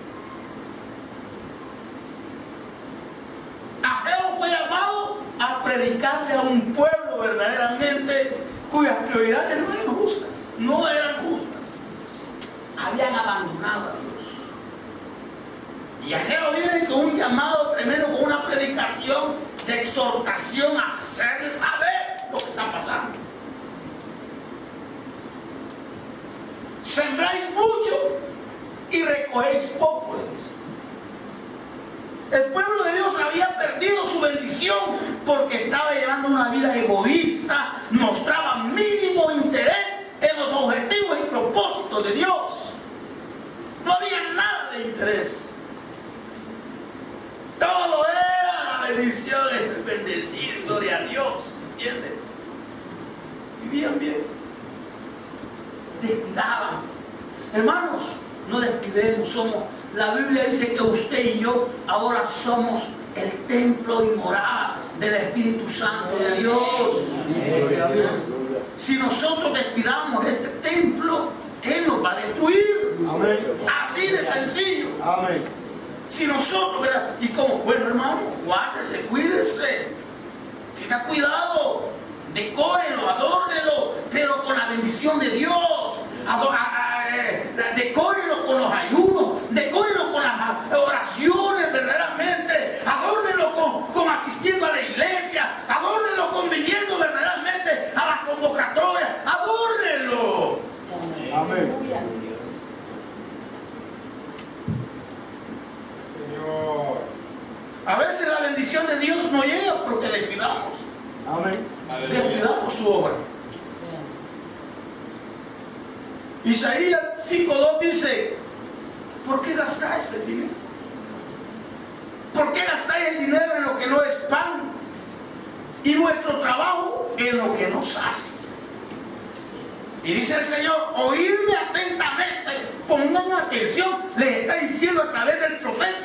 [SPEAKER 3] Ageo fue llamado a predicarle a un pueblo verdaderamente cuyas prioridades no eran justas, no eran justas. Habían abandonado a Dios. Y Ageo viene con un llamado, primero con una predicación de exhortación a hacerles saber lo que está pasando. Sembráis mucho y recogéis poco, le dice. El pueblo de Dios había perdido su bendición porque estaba llevando una vida egoísta, mostraba mínimo interés en los objetivos y propósitos de Dios. No había nada de interés. Todo era la bendición, el bendecir, gloria a Dios, ¿entiendes? Vivían bien. Descuidaban. Hermanos, no descuidemos, somos, la Biblia dice que usted y yo ahora somos el templo y morada del Espíritu Santo de Dios.
[SPEAKER 4] Gloria a Dios.
[SPEAKER 3] Si nosotros descuidamos este templo, Él nos va a destruir.
[SPEAKER 4] Amén.
[SPEAKER 3] Así de sencillo.
[SPEAKER 4] Amén.
[SPEAKER 3] Si nosotros, ¿verdad? Y como, bueno, hermano, guárdese, cuídese, tenga cuidado, decórelo, adórnelo, pero con la bendición de Dios. Ador- a- a- eh, decórelo con los ayunos, decórelo con las oraciones verdaderamente, adórnelo con, con asistiendo a la iglesia, adórnelo con viniendo verdaderamente a las convocatorias, adórnelo.
[SPEAKER 4] Amén. Señor.
[SPEAKER 3] A veces la bendición de Dios no llega porque descuidamos,
[SPEAKER 4] Amén.
[SPEAKER 3] descuidamos su obra. Isaías cinco dos dice, ¿por qué gastáis el dinero? ¿Por qué gastáis el dinero en lo que no es pan y nuestro trabajo en lo que nos hace? Y dice el Señor, oídme atentamente, pongan atención, les está diciendo a través del profeta.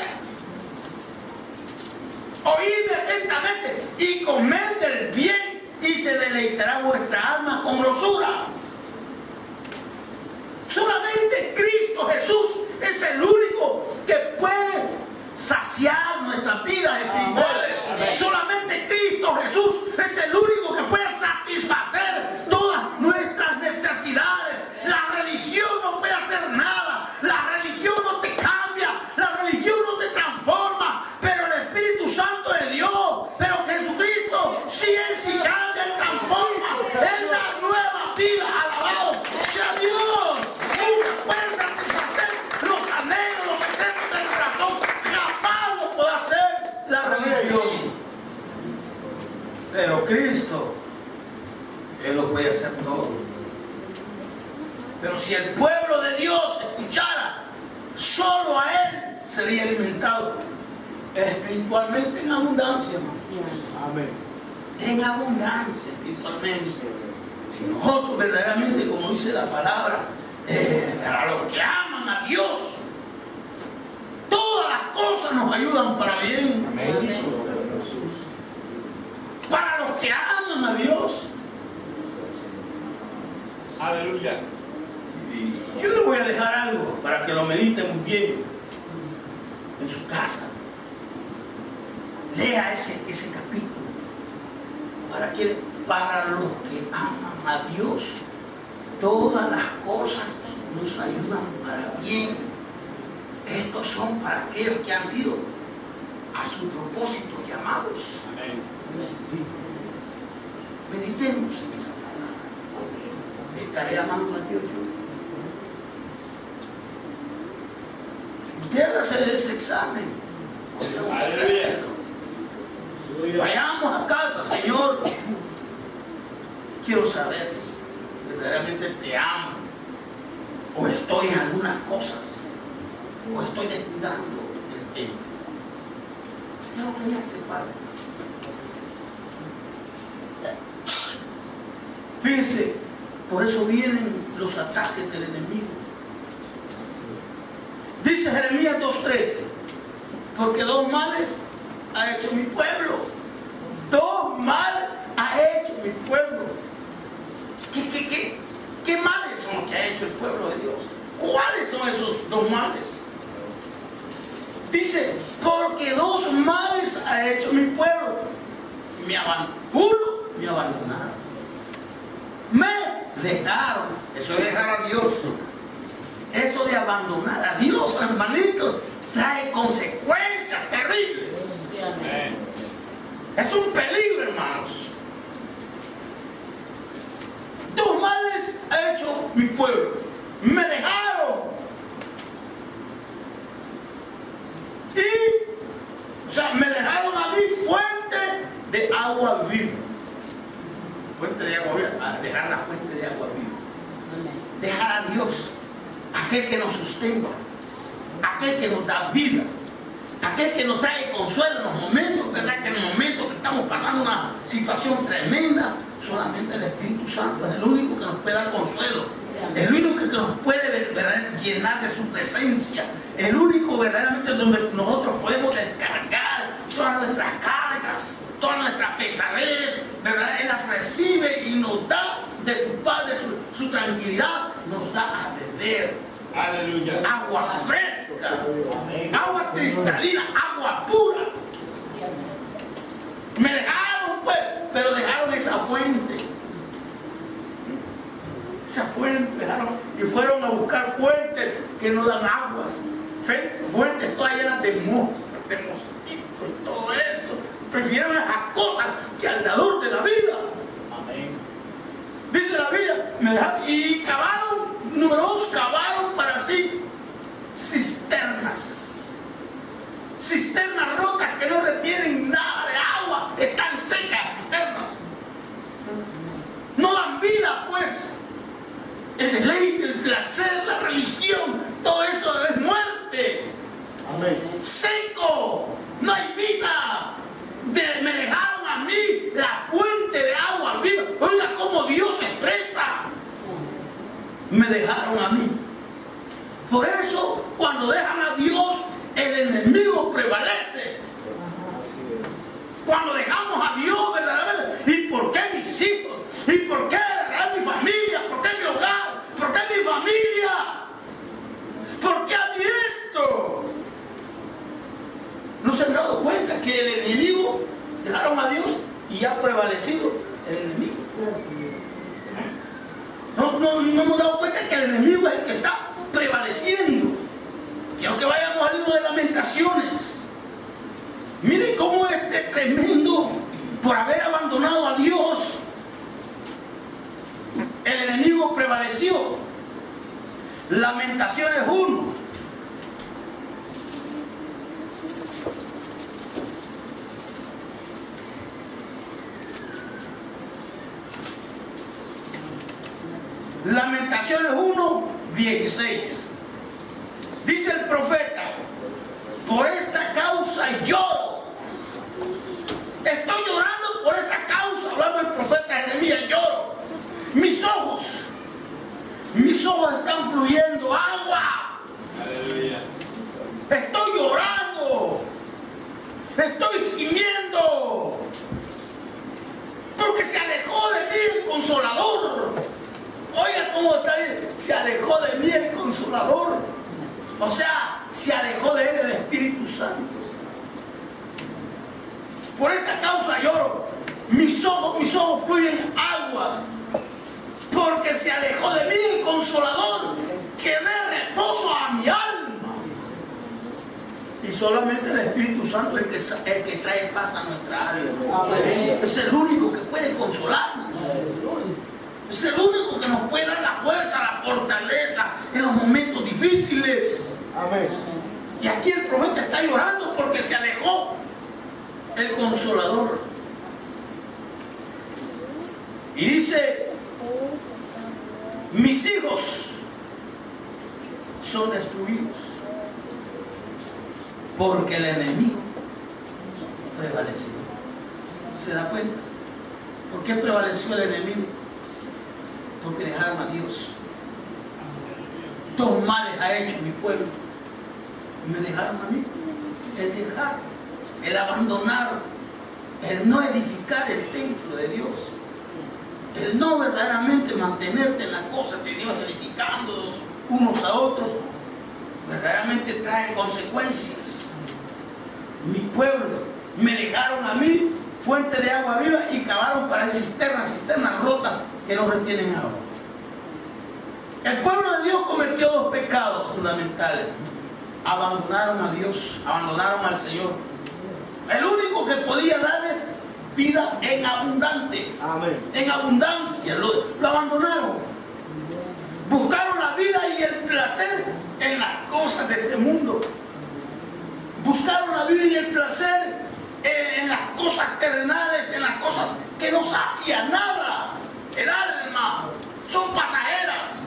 [SPEAKER 3] Oídme atentamente y comed del bien y se deleitará vuestra alma con grosura. Solamente Cristo Jesús es el único que puede saciar nuestras vidas espirituales. Solamente Cristo Jesús es el único que puede satisfacer todas nuestras necesidades. La religión no puede hacer nada. La religión no te cambia. La religión no te transforma. Pero el Espíritu Santo de Dios, pero Jesucristo, si Él sí cambia, Él transforma. Él da nueva vida. Alabado sea Dios. Nunca puede satisfacer los anhelos, los secretos del corazón. Jamás lo puede hacer la religión. Pero Cristo, Él lo puede hacer todo. Pero si el pueblo de Dios escuchara, solo a Él sería alimentado espiritualmente en abundancia, hermano.
[SPEAKER 4] Amén.
[SPEAKER 3] En abundancia espiritualmente. Si nosotros verdaderamente, como dice la palabra, eh, a los que aman a Dios, todas las cosas nos ayudan para bien. Para los que aman a Dios.
[SPEAKER 4] Aleluya.
[SPEAKER 3] Y yo les voy a dejar algo para que lo mediten muy bien en su casa. Lea ese, ese capítulo. ¿Para que Para los que aman a Dios, todas las cosas nos ayudan para bien. Estos son para aquellos que han sido a su propósito llamados.
[SPEAKER 4] Amén.
[SPEAKER 3] Meditemos en esa palabra. Estaré amando a Dios yo. Usted hágase ese examen.
[SPEAKER 4] Aleluya.
[SPEAKER 3] Vayamos a casa, Señor. Quiero saber si verdaderamente te amo, o estoy en algunas cosas, o estoy descuidando el tema. ¿Qué es lo que me hace falta? Fíjense, por eso vienen los ataques del enemigo. Dice Jeremías dos trece, porque dos males ha hecho mi pueblo. Dos males ha hecho mi pueblo. ¿Qué, qué, qué, qué males son los que ha hecho el pueblo de Dios? ¿Cuáles son esos dos males? Dice, porque dos males ha hecho mi pueblo. Me abandonaron. Uno, me abandonaron. Me dejaron. Eso es dejar a Dios. Eso de abandonar a Dios, hermanito, trae consecuencias terribles. Es un peligro, hermanos. Dos males ha hecho mi pueblo. Me dejaron. Y, o sea, me dejaron a mí fuente de agua viva. Fuente de agua viva. A dejar la fuente de agua viva. Dejar a Dios, aquel que nos sustenta, aquel que nos da vida, aquel que nos trae consuelo en los momentos, ¿verdad? Que en los momentos que estamos pasando una situación tremenda, solamente el Espíritu Santo es el único que nos puede dar consuelo, el único que nos puede, ¿verdad?, llenar de su presencia, el único verdaderamente donde nosotros podemos descargar todas nuestras cargas, todas nuestras pesadez, ¿verdad? Él las recibe y nos da de su paz, de su, su tranquilidad, nos da a beber.
[SPEAKER 4] Aleluya.
[SPEAKER 3] Agua fresca, agua cristalina, agua pura. Me dejaron, pues, pero dejaron esa fuente. Esa fuente dejaron y fueron a buscar fuentes que no dan aguas. Fuentes todas llenas de moscas, de mosquitos y todo eso. Prefirieron esas cosas que al dador de la vida. Amén. Dice la Biblia, me dejaron, y cavaron, número dos, cavaron para sí cisternas. Cisternas rotas que no retienen nada de agua, están secas, cisternas. No dan vida, pues. El deleite, el placer, la religión, todo eso es muerte.
[SPEAKER 4] Amén.
[SPEAKER 3] Seco, no hay vida. De, me dejaron a mí la fuente de agua viva. Oiga cómo Dios se expresa. Me dejaron a mí. Por eso, cuando dejan a Dios, el enemigo prevalece. Cuando dejamos a Dios verdaderamente, ¿y por qué mis hijos? ¿Y por qué ¿verdad? mi familia? ¿Por qué mi hogar? ¿Por qué mi familia? ¿Por qué a mí esto? ¿No se han dado cuenta que el enemigo dejaron a Dios y ha prevalecido el enemigo? No, no, no hemos dado cuenta que el enemigo es el que está prevaleciendo. Quiero que vayamos al libro de Lamentaciones. Miren cómo este tremendo, por haber abandonado a Dios, el enemigo prevaleció. Lamentaciones uno. Lamentaciones uno, dieciséis. Dice el profeta, por esta causa lloro. Estoy llorando por esta causa, hablando el profeta Jeremías, lloro. Mis ojos, mis ojos están fluyendo agua.
[SPEAKER 4] Aleluya.
[SPEAKER 3] Estoy llorando. Estoy gimiendo. Porque se alejó de mí el Consolador. Oiga cómo está ahí. Se alejó de mí el Consolador. O sea, se alejó de él el Espíritu Santo. Por esta causa lloro. Mis ojos, mis ojos fluyen agua. Porque se alejó de mí el Consolador, que dé reposo a mi alma. Y solamente el Espíritu Santo es el que, el que trae paz a nuestra alma. Amén. Es el único que puede consolarnos. Es el único que nos puede dar la fuerza, la fortaleza en los momentos difíciles.
[SPEAKER 4] Amén.
[SPEAKER 3] Y aquí el profeta está llorando porque se alejó el Consolador. Y dice, mis hijos son destruidos porque el enemigo prevaleció. ¿Se da cuenta? ¿Por qué prevaleció el enemigo? Porque dejaron a Dios. Dos males ha hecho mi pueblo. Me dejaron a mí. El dejar, el abandonar, el no edificar el templo de Dios, el no verdaderamente mantenerte en las cosas de Dios, edificándolos unos a otros, verdaderamente trae consecuencias. Mi pueblo me dejaron a mí fuente de agua viva y cavaron para cisternas, cisternas rotas que no retienen agua. El pueblo de Dios cometió dos pecados fundamentales. Abandonaron a Dios, abandonaron al Señor. El único que podía darles vida en abundante, Amén. En abundancia, lo, lo abandonaron. Buscaron la vida y el placer en las cosas de este mundo. Buscaron la vida y el placer en, en las cosas terrenales, en las cosas que no sacian nada. El alma son pasajeras.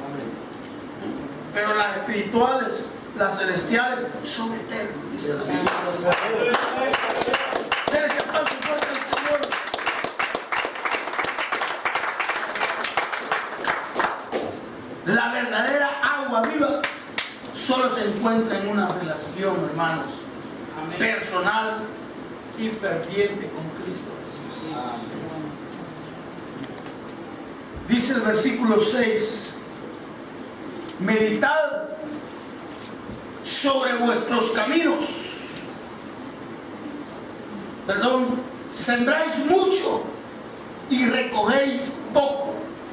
[SPEAKER 3] Pero las espirituales, las celestiales, son eternas, dice la Biblia. Dele ese aplauso fuerte al Señor. La verdadera agua viva solo se encuentra en una relación, hermanos, Amén. Personal y ferviente con Cristo Jesús. Amén. Dice el versículo seis, meditad sobre vuestros caminos. Perdón, sembráis mucho y recogéis poco.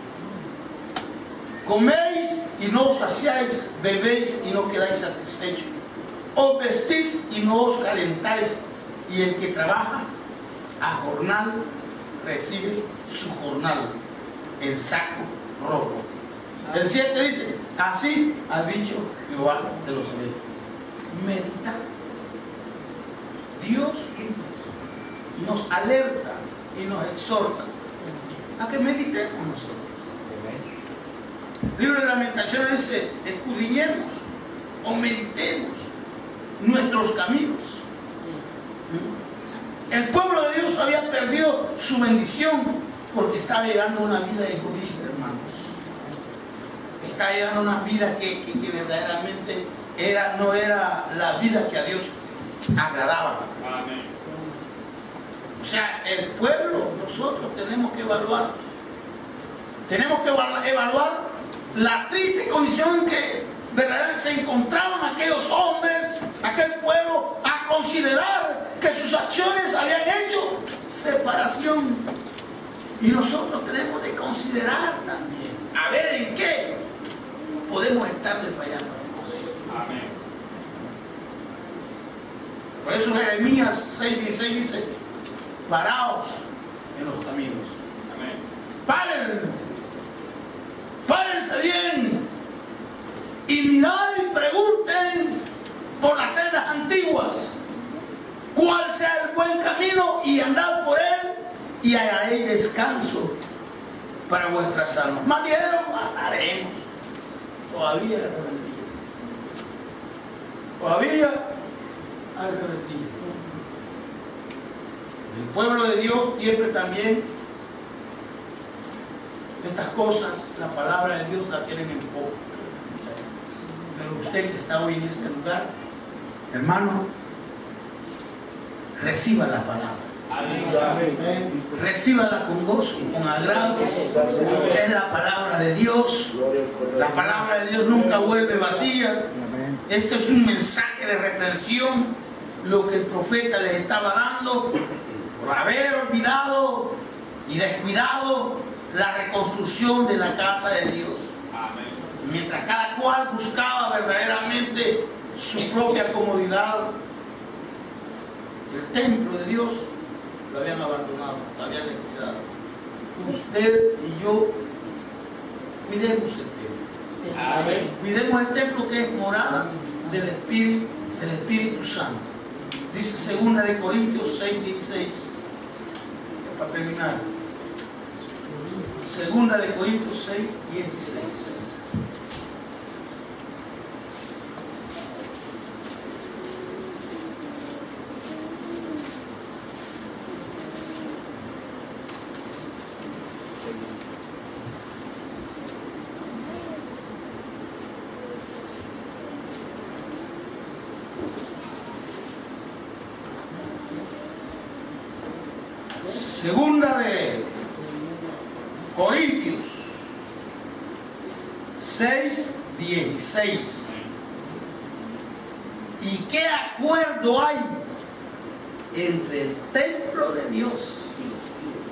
[SPEAKER 3] Coméis y no os saciáis, bebéis y no quedáis satisfechos. Os vestís y no os calentáis, y el que trabaja a jornal recibe su jornal, el saco rojo. El siete dice, así ha dicho Jehová de los ejércitos. Medita. Dios nos alerta y nos exhorta a que meditemos nosotros. El libro de Lamentaciones dice, escudriñemos o meditemos nuestros caminos. El pueblo de Dios había perdido su bendición porque estaba llegando a una vida egoísta, hermanos. Estaba llegando a una vida que, que, que verdaderamente era, no era la vida que a Dios agradaba. Amén. O sea, el pueblo, nosotros tenemos que evaluar. Tenemos que evaluar la triste condición en que verdaderamente se encontraban aquellos hombres, aquel pueblo, a considerar que sus acciones habían hecho separación. Y nosotros tenemos que considerar también, a ver en qué podemos estarle fallando. Amén. Por eso Jeremías seis dieciséis dice, paraos en los caminos. Amén. Párense. Párense bien y mirad y pregunten por las sendas antiguas cuál sea el buen camino y andad por él y hallaréis descanso para vuestras almas. Más dijeron, andaremos. Todavía hay rebeldía. Todavía hay rebeldía. El pueblo de Dios siempre también estas cosas, la palabra de Dios la tienen en poco. Pero usted que está hoy en este lugar, hermano, reciba la palabra. Amén. Recíbala con gozo, con agrado. Es la palabra de Dios. La palabra de Dios nunca vuelve vacía. Este es un mensaje de reprensión, lo que el profeta le estaba dando por haber olvidado y descuidado la reconstrucción de la casa de Dios. Amén. Mientras cada cual buscaba verdaderamente su propia comodidad, el templo de Dios lo habían abandonado, lo habían descuidado. Usted y yo cuidemos el templo. Amén. Cuidemos el templo que es morada del Espíritu
[SPEAKER 2] del Espíritu Santo. Dice segunda de Corintios seis, dieciséis. Para terminar. Segunda de Corintios seis, dieciséis. Segunda de Corintios seis, dieciséis. ¿Y qué acuerdo hay entre el templo de Dios y los ídolos?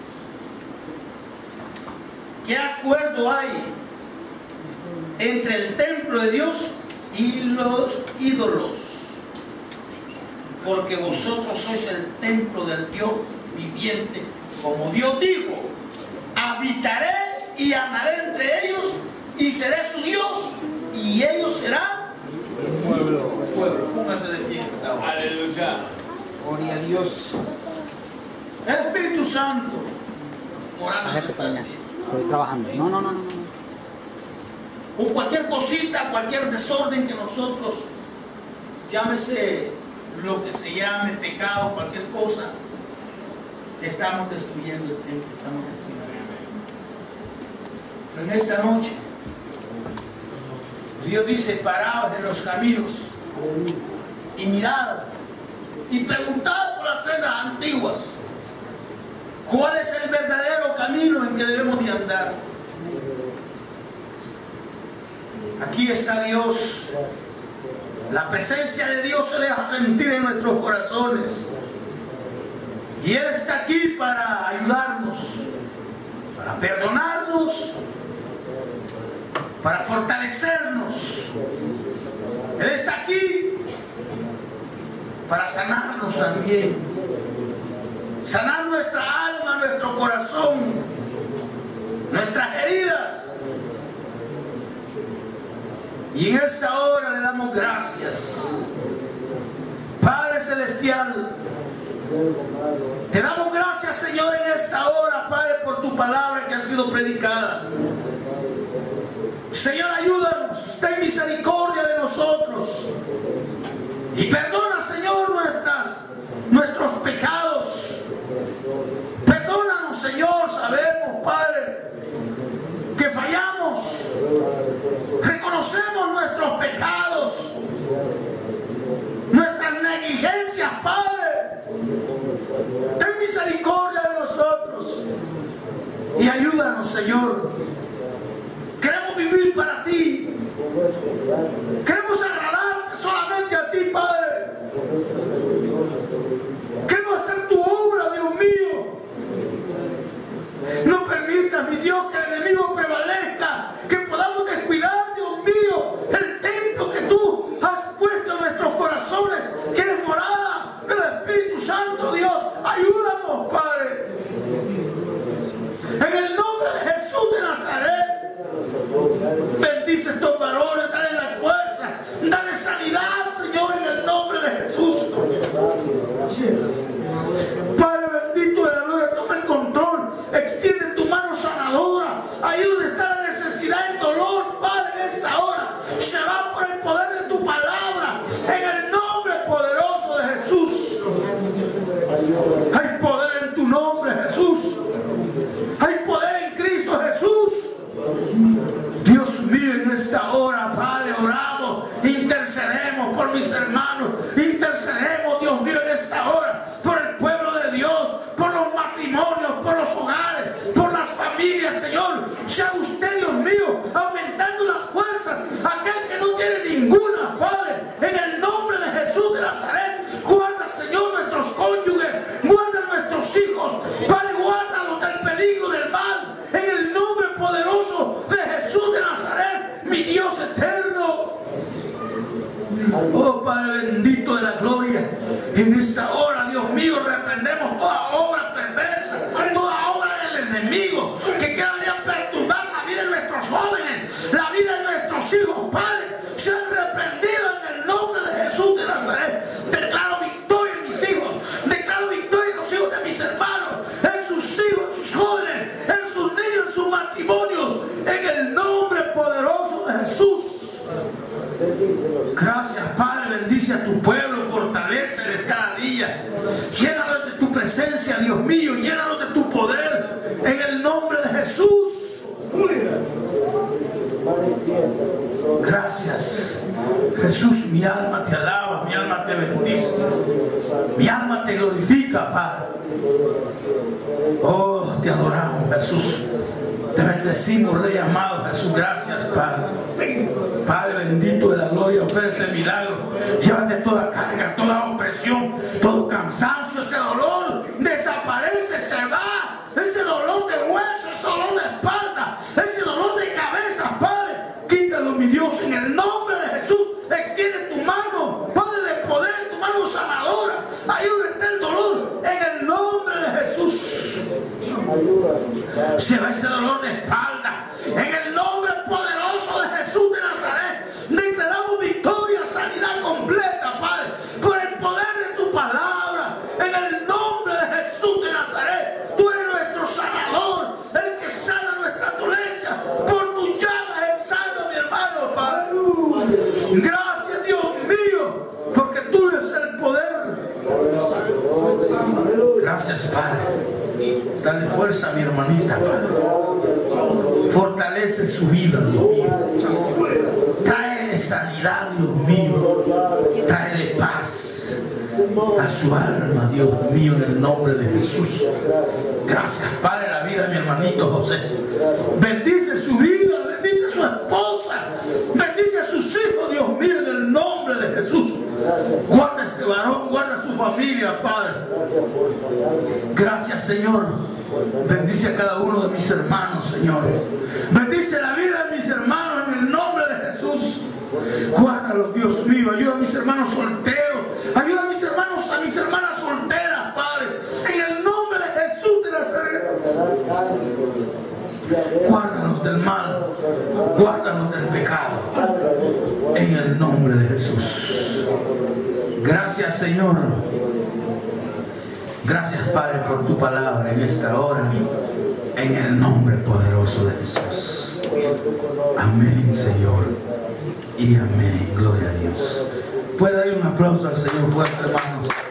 [SPEAKER 2] ¿Qué acuerdo hay entre el templo de Dios y los ídolos? Porque vosotros sois el templo del Dios viviente, como Dios dijo: habitaré y andaré entre ellos y seré su Dios y ellos serán mi pueblo. pueblo. Póngase de pie esta hora.
[SPEAKER 4] Aleluya.
[SPEAKER 3] Gloria a Dios.
[SPEAKER 2] El Espíritu Santo orando.
[SPEAKER 6] Hágase para allá. Estoy trabajando. No, no, no, no.
[SPEAKER 2] O cualquier cosita, cualquier desorden que nosotros, llámese lo que se llame pecado, cualquier cosa, estamos destruyendo el templo, estamos destruyendo. Pero en esta noche, Dios dice: paraos en los caminos y mirad y preguntad por las sendas antiguas cuál es el verdadero camino en que debemos de andar. Aquí está Dios. La presencia de Dios se deja sentir en nuestros corazones. Y Él está aquí para ayudarnos, para perdonarnos, para fortalecernos. Él está aquí para sanarnos también. Sanar nuestra alma, nuestro corazón, nuestras heridas. Y en esta hora le damos gracias. Padre Celestial, te damos gracias, Señor, en esta hora, Padre, por tu palabra que ha sido predicada. Señor, ayúdanos, ten misericordia de nosotros y perdona, Señor, nuestras, nuestros pecados. Perdónanos, Señor, sabemos, Padre, que fallamos. Reconocemos nuestros pecados, nuestras negligencias, Padre. Ten misericordia de nosotros y ayúdanos, Señor. Queremos vivir para ti. Queremos agradarte solamente a ti, Padre. Queremos hacer tu obra, Dios mío. No permitas, mi Dios, que el enemigo prevalezca, que podamos descuidar, Dios mío, el templo que tú has puesto en nuestros corazones, que es morada del Espíritu Santo, Dios. Ayúdanos, Padre. En el nombre de Jesús de Nazaret, bendice estos varones, dale la fuerza, dale sanidad, Señor, en el nombre de Jesús. Padre bendito de la gloria, toma el control, extiende tu mano sanadora, ahí donde está la necesidad, el dolor, Padre, en esta hora, se va por el poder de tu palabra, en el nombre poderoso de Jesús. Hay poder en tu nombre, Jesús. Hay poder en Cristo Jesús. Dios mío, en esta hora, Padre, oramos, intercedemos por mis hermanos, intercedemos, Dios mío, en esta hora, por el pueblo de Dios, por los matrimonios, por los hogares, por las familias, Señor. Sea usted, Dios mío, aumentando las fuerzas, aquel que no tiene ninguna, Padre, en el nombre de Jesús de Nazaret. Guarda, Señor, nuestros cónyuges, guarda nuestros hijos, Padre, guárdalos del peligro del mal, en el nombre poderoso de Jesús de Nazaret, mi Dios eterno. Oh Padre bendito de la gloria, en esta hora, Dios mío, reprendemos toda obra perversa, toda obra del enemigo que quiera venir a perturbar la vida de nuestros jóvenes, la vida de nuestros hijos, Padre, sean reprendidos en el nombre de Jesús de Nazaret. Gracias, Padre. Bendice a tu pueblo, fortaléceles cada día. Llénalos de tu presencia, Dios mío. Llénalos de tu poder. En el nombre de Jesús. Gracias, Jesús. Mi alma te alaba, mi alma te bendice, mi alma te glorifica, Padre. Oh, te adoramos, Jesús. Te bendecimos, Rey amado. Jesús, gracias, Padre. Padre bendito de la gloria, opera ese milagro. Llévate toda carga, toda opresión, todo cansancio. Ese dolor desaparece, se va. Ese dolor de hueso, ese dolor de espalda, ese dolor de cabeza, Padre, quítalo, mi Dios, en el nombre de Jesús. Extiende tu mano, Padre de poder, tu mano sanadora. Ahí donde está el dolor, en el nombre de Jesús. Se va ese dolor de espalda, en el nombre poderoso de Jesús de Nazaret. Declaramos victoria, sanidad completa, Padre, por el poder de tu palabra, en el nombre de Jesús de Nazaret. Tú eres nuestro sanador, el que sana nuestra dolencia. Por tu llaga es sano, mi hermano, Padre. Gracias, Dios mío, porque tú eres el poder. Gracias, Padre. Dale fuerza a mi hermanita, Padre. Fortalece su vida, Dios mío. Tráele sanidad, Dios mío. Tráele paz a su alma, Dios mío, en el nombre de Jesús. Gracias, Padre, la vida de mi hermanito José. Bendice su vida, bendice a su esposa, bendice a sus hijos, Dios mío, en el nombre de Jesús. Guarda a este varón, guarda a su familia, Padre. Gracias, Señor. Bendice a cada uno de mis hermanos, Señor. Bendice la vida de mis hermanos en el nombre de Jesús. Guárdalos, Dios mío. Ayuda a mis hermanos solteros. Ayuda a mis hermanos, a mis hermanas solteras, Padre. En el nombre de Jesús de Nazaret. Guárdanos del mal. Guárdanos del pecado. En el nombre de Jesús. Gracias, Señor. Gracias, Padre, por tu palabra en esta hora. En el nombre poderoso de Jesús. Amén, Señor. Y amén. Gloria a Dios. Puede dar un aplauso al Señor fuerte, hermanos.